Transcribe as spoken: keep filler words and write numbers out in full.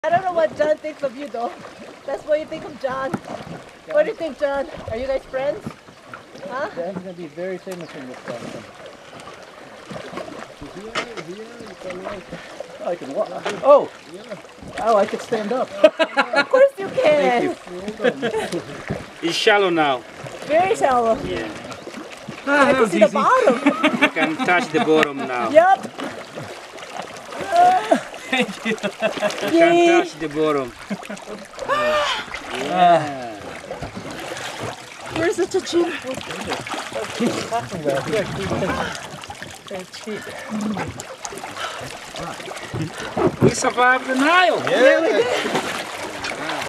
I don't know what John thinks of you though. That's what you think of John. What do you think, John? Are you guys friends? Huh? John's gonna be very famous in Wisconsin. Oh, I can walk. Oh! Oh, I could stand up. Of course you can. Thank you. It's shallow now. Very shallow. Yeah. Ah, I can see easy. The bottom. You can touch the bottom now. Yep. Thank you. You can touch the bottom. Yeah. You're such a cheat. We survived the Nile. Yeah.